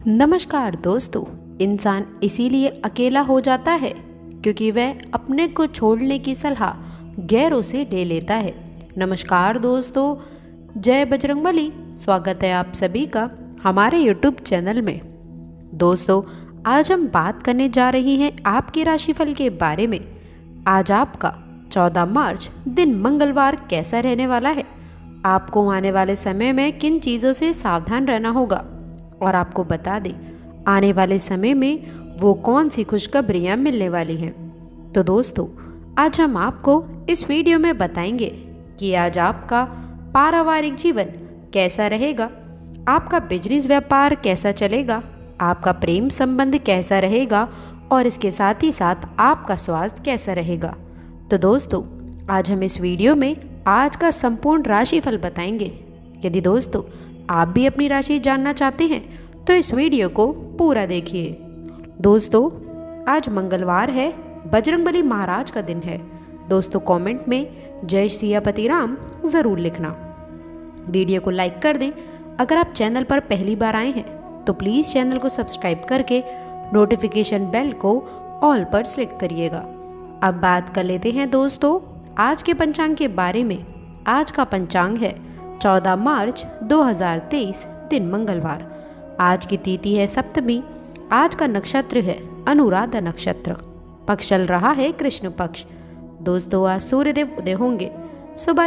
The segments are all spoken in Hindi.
नमस्कार दोस्तों। इंसान इसीलिए अकेला हो जाता है क्योंकि वह अपने को छोड़ने की सलाह गैरों से ले लेता है। नमस्कार दोस्तों, जय बजरंगबली। स्वागत है आप सभी का हमारे YouTube चैनल में। दोस्तों, आज हम बात करने जा रही हैं आपके राशिफल के बारे में। आज आपका 14 मार्च दिन मंगलवार कैसा रहने वाला है, आपको आने वाले समय में किन चीज़ों से सावधान रहना होगा, और आपको बता दें आने वाले समय में वो कौन सी खुशखबरियाँ मिलने वाली हैं। तो दोस्तों, आज हम आपको इस वीडियो में बताएंगे कि आज आपका पारिवारिक जीवन कैसा रहेगा, आपका बिजनेस व्यापार कैसा चलेगा, आपका प्रेम संबंध कैसा रहेगा और इसके साथ ही साथ आपका स्वास्थ्य कैसा रहेगा। तो दोस्तों, आज हम इस वीडियो में आज का संपूर्ण राशिफल बताएंगे। यदि दोस्तों आप भी अपनी राशि जानना चाहते हैं तो इस वीडियो को पूरा देखिए। दोस्तों, आज मंगलवार है, बजरंगबली महाराज का दिन है। दोस्तों, कमेंट में जय सियापति राम ज़रूर लिखना। वीडियो को लाइक कर दें। अगर आप चैनल पर पहली बार आए हैं तो प्लीज़ चैनल को सब्सक्राइब करके नोटिफिकेशन बेल को ऑल पर सेलेक्ट करिएगा। अब बात कर लेते हैं दोस्तों आज के पंचांग के बारे में। आज का पंचांग है 14 मार्च 2023 दिन मंगलवार। आज की तिथि है सप्तमी। आज का नक्षत्र है अनुराधा नक्षत्र। पक्ष चल रहा है कृष्ण पक्ष। दोस्तों, आज सूर्यदेव उदय होंगे सुबह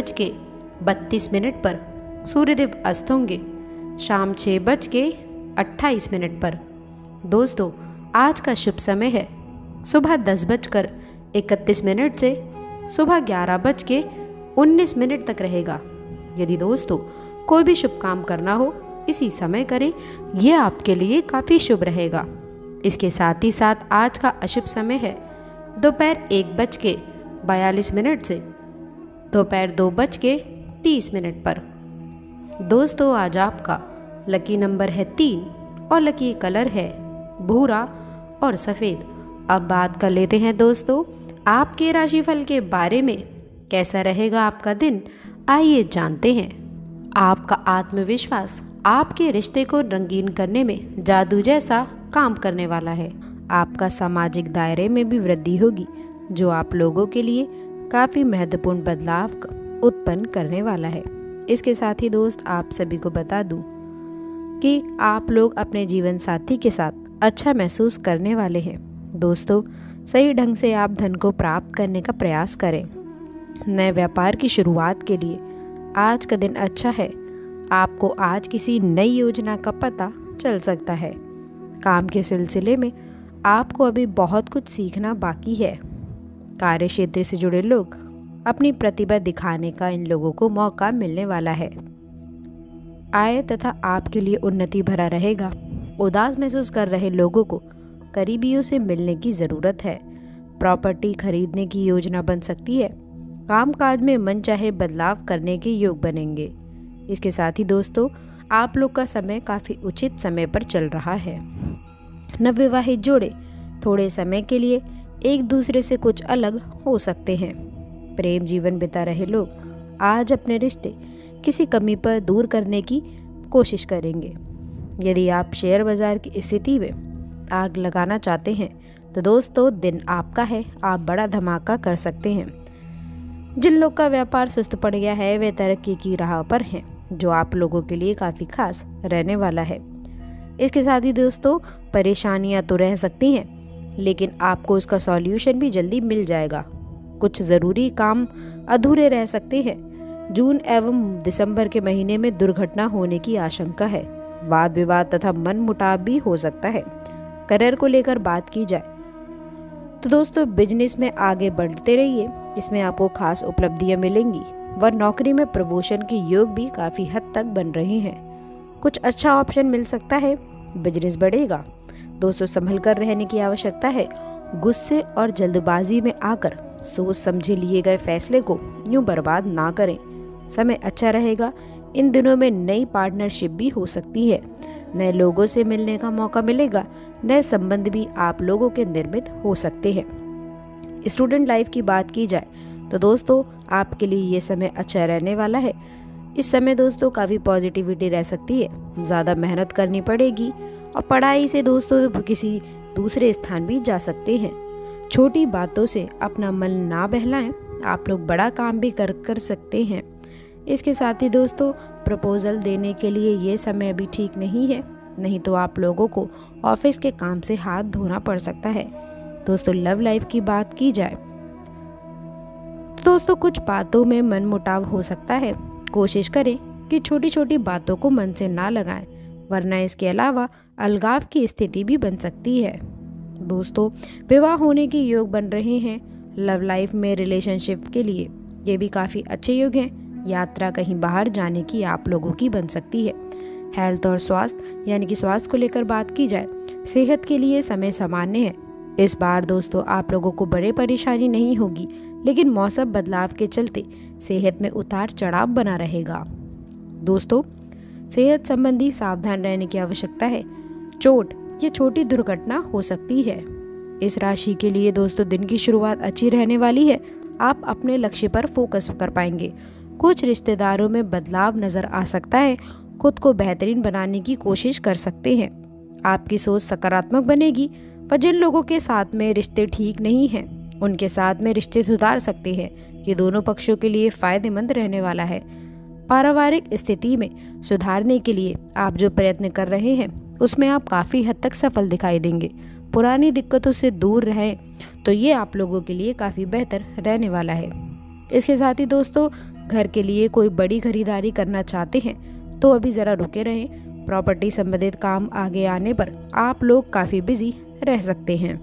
6:32 पर। सूर्यदेव अस्त होंगे शाम 6:28 पर। दोस्तों, आज का शुभ समय है सुबह 10:31 से सुबह 11:19 तक रहेगा। यदि दोस्तों कोई भी शुभ काम करना हो इसी समय करें, यह आपके लिए काफ़ी शुभ रहेगा। इसके साथ ही साथ आज का अशुभ समय है दोपहर 1:42 से दोपहर 2:30 पर। दोस्तों, आज आपका लकी नंबर है 3 और लकी कलर है भूरा और सफ़ेद। अब बात कर लेते हैं दोस्तों आपके राशिफल के बारे में। कैसा रहेगा आपका दिन, आइए जानते हैं। आपका आत्मविश्वास आपके रिश्ते को रंगीन करने में जादू जैसा काम करने वाला है। आपका सामाजिक दायरे में भी वृद्धि होगी जो आप लोगों के लिए काफ़ी महत्वपूर्ण बदलाव उत्पन्न करने वाला है। इसके साथ ही दोस्त आप सभी को बता दूं कि आप लोग अपने जीवन साथी के साथ अच्छा महसूस करने वाले हैं। दोस्तों, सही ढंग से आप धन को प्राप्त करने का प्रयास करें। नए व्यापार की शुरुआत के लिए आज का दिन अच्छा है। आपको आज किसी नई योजना का पता चल सकता है। काम के सिलसिले में आपको अभी बहुत कुछ सीखना बाकी है। कार्य क्षेत्र से जुड़े लोग अपनी प्रतिभा दिखाने का इन लोगों को मौका मिलने वाला है। आय तथा आपके लिए उन्नति भरा रहेगा। उदास महसूस कर रहे लोगों को करीबियों से मिलने की ज़रूरत है। प्रॉपर्टी खरीदने की योजना बन सकती है। कामकाज में मनचाहे बदलाव करने के योग बनेंगे। इसके साथ ही दोस्तों आप लोग का समय काफ़ी उचित समय पर चल रहा है। नवविवाहित जोड़े थोड़े समय के लिए एक दूसरे से कुछ अलग हो सकते हैं। प्रेम जीवन बिता रहे लोग आज अपने रिश्ते किसी कमी पर दूर करने की कोशिश करेंगे। यदि आप शेयर बाजार की स्थिति में आग लगाना चाहते हैं तो दोस्तों दिन आपका है, आप बड़ा धमाका कर सकते हैं। जिन लोग का व्यापार सुस्त पड़ गया है वे तरक्की की राह पर हैं, जो आप लोगों के लिए काफ़ी खास रहने वाला है। इसके साथ ही दोस्तों परेशानियां तो रह सकती हैं, लेकिन आपको उसका सॉल्यूशन भी जल्दी मिल जाएगा। कुछ ज़रूरी काम अधूरे रह सकते हैं। जून एवं दिसंबर के महीने में दुर्घटना होने की आशंका है। वाद विवाद तथा मनमुटाव भी हो सकता है। करियर को लेकर बात की जाए तो दोस्तों बिजनेस में आगे बढ़ते रहिए, इसमें आपको खास उपलब्धियां मिलेंगी व नौकरी में प्रमोशन के योग भी काफ़ी हद तक बन रहे हैं। कुछ अच्छा ऑप्शन मिल सकता है, बिजनेस बढ़ेगा। दोस्तों, संभल कर रहने की आवश्यकता है। गुस्से और जल्दबाजी में आकर सोच समझे लिए गए फैसले को यूं बर्बाद ना करें। समय अच्छा रहेगा। इन दिनों में नई पार्टनरशिप भी हो सकती है। नए लोगों से मिलने का मौका मिलेगा। नए संबंध भी आप लोगों के निर्मित हो सकते हैं। स्टूडेंट लाइफ की बात की जाए तो दोस्तों आपके लिए ये समय अच्छा रहने वाला है। इस समय दोस्तों काफ़ी पॉजिटिविटी रह सकती है, ज़्यादा मेहनत करनी पड़ेगी और पढ़ाई से दोस्तों किसी दूसरे स्थान भी जा सकते हैं। छोटी बातों से अपना मन ना बहलाएं, आप लोग बड़ा काम भी कर सकते हैं। इसके साथ ही दोस्तों प्रपोजल देने के लिए ये समय अभी ठीक नहीं है, नहीं तो आप लोगों को ऑफिस के काम से हाथ धोना पड़ सकता है। दोस्तों लव लाइफ की बात की जाए तो दोस्तों कुछ बातों में मनमुटाव हो सकता है। कोशिश करें कि छोटी छोटी बातों को मन से ना लगाएं, वरना इसके अलावा अलगाव की स्थिति भी बन सकती है। दोस्तों विवाह होने के योग बन रहे हैं। लव लाइफ में रिलेशनशिप के लिए ये भी काफ़ी अच्छे योग हैं। यात्रा कहीं बाहर जाने की आप लोगों की बन सकती है। हेल्थ और स्वास्थ्य यानी कि स्वास्थ्य को लेकर बात की जाए, सेहत के लिए समय सामान्य है। इस बार दोस्तों आप लोगों को बड़े परेशानी नहीं होगी, लेकिन मौसम बदलाव के चलते सेहत में उतार चढ़ाव बना रहेगा। दोस्तों सेहत संबंधी सावधान रहने की आवश्यकता है। चोट या छोटी दुर्घटना हो सकती है। इस राशि के लिए दोस्तों दिन की शुरुआत अच्छी रहने वाली है। आप अपने लक्ष्य पर फोकस कर पाएंगे। कुछ रिश्तेदारों में बदलाव नजर आ सकता है। खुद को बेहतरीन बनाने की कोशिश कर सकते हैं। आपकी सोच सकारात्मक बनेगी, पर जिन लोगों के साथ में रिश्ते ठीक नहीं हैं, उनके साथ में रिश्ते सुधार सकते हैं। ये दोनों पक्षों के लिए फायदेमंद रहने वाला है। पारिवारिक स्थिति में सुधारने के लिए आप जो प्रयत्न कर रहे हैं, उसमें आप काफ़ी हद तक सफल दिखाई देंगे। पुरानी दिक्कतों से दूर रहें तो ये आप लोगों के लिए काफ़ी बेहतर रहने वाला है। इसके साथ ही दोस्तों घर के लिए कोई बड़ी खरीदारी करना चाहते हैं तो अभी ज़रा रुके रहें। प्रॉपर्टी संबंधित काम आगे आने पर आप लोग काफ़ी बिजी रह सकते हैं।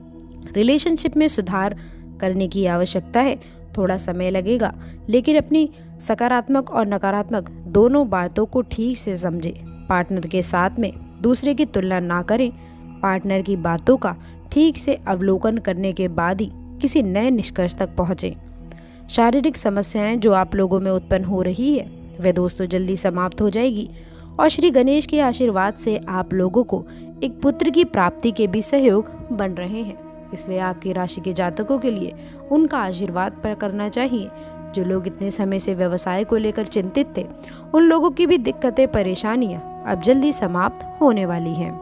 रिलेशनशिप में सुधार करने की आवश्यकता है। थोड़ा समय लगेगा, लेकिन अपनी सकारात्मक और नकारात्मक दोनों बातों को ठीक से समझें। पार्टनर के साथ में दूसरे की तुलना ना करें। पार्टनर की बातों का ठीक से अवलोकन करने के बाद ही किसी नए निष्कर्ष तक पहुँचें। शारीरिक समस्याएं जो आप लोगों में उत्पन्न हो रही है वे दोस्तों जल्दी समाप्त हो जाएगी, और श्री गणेश के आशीर्वाद से आप लोगों को एक पुत्र की प्राप्ति के भी सहयोग बन रहे हैं। इसलिए आपकी राशि के जातकों के लिए उनका आशीर्वाद पर करना चाहिए। जो लोग इतने समय से व्यवसाय को लेकर चिंतित थे, उन लोगों की भी दिक्कतें परेशानियां अब जल्दी समाप्त होने वाली हैं।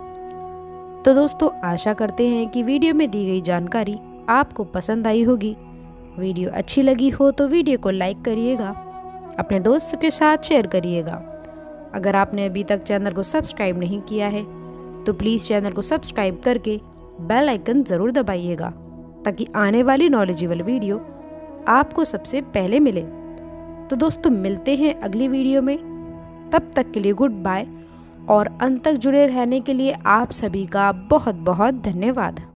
तो दोस्तों आशा करते हैं कि वीडियो में दी गई जानकारी आपको पसंद आई होगी। वीडियो अच्छी लगी हो तो वीडियो को लाइक करिएगा, अपने दोस्तों के साथ शेयर करिएगा। अगर आपने अभी तक चैनल को सब्सक्राइब नहीं किया है तो प्लीज़ चैनल को सब्सक्राइब करके बेल आइकन ज़रूर दबाइएगा, ताकि आने वाली नॉलेजेबल वीडियो आपको सबसे पहले मिले। तो दोस्तों मिलते हैं अगली वीडियो में, तब तक के लिए गुड बाय, और अंत तक जुड़े रहने के लिए आप सभी का बहुत बहुत धन्यवाद।